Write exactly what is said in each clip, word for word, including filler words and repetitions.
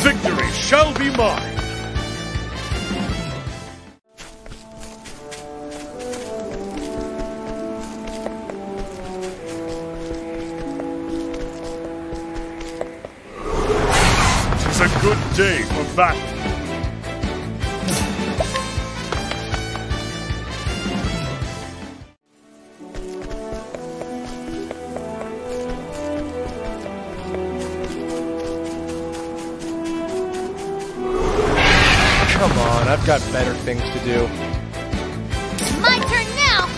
Victory shall be mine! It's a good day for battle. Come on, I've got better things to do. My turn now!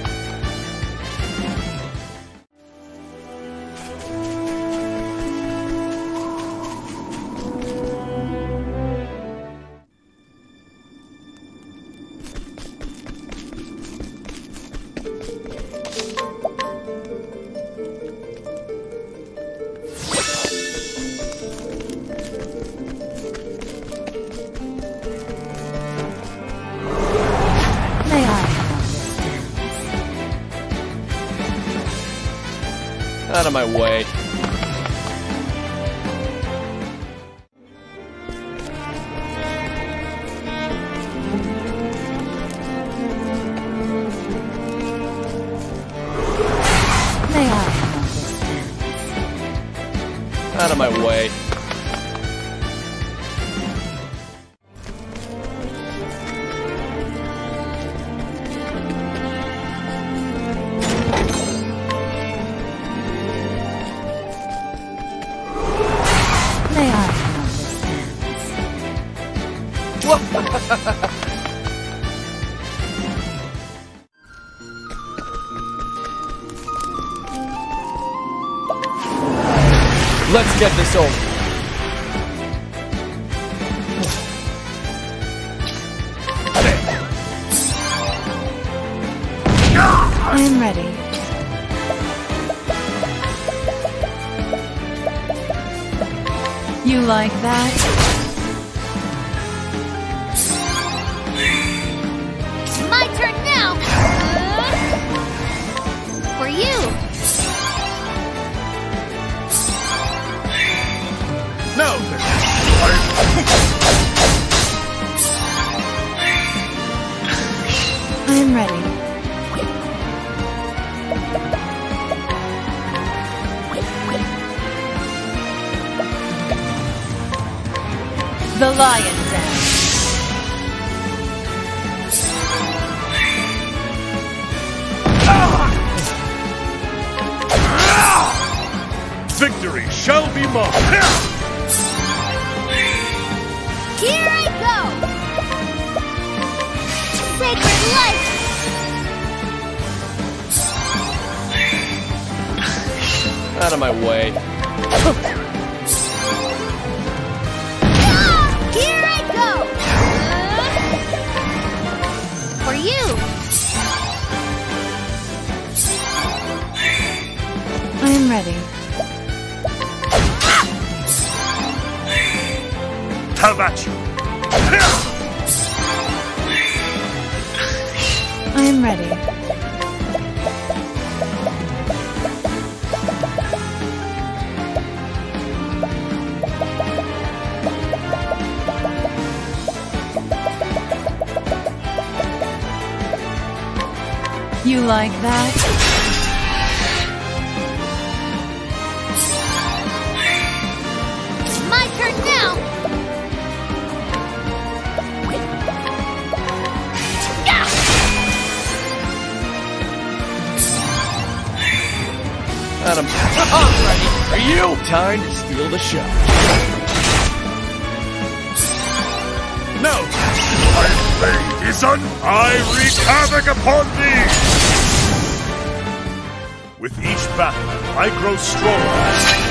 Out of my way. May I have this? Out of my way. May I have this? Let's get this over. I'm ready. You like that? My turn now! For you! Now then, I'm ready. The Lion's Den. victory shall be mine! Here I go! Sacred light! Out of my way. Ah! Here I go! For you! I'm ready. Have at you! I'm ready. You like that? My turn now! Adam. Ready for you! Time to steal the show. No! My blade is un- I wreak havoc upon thee! With each battle, I grow stronger.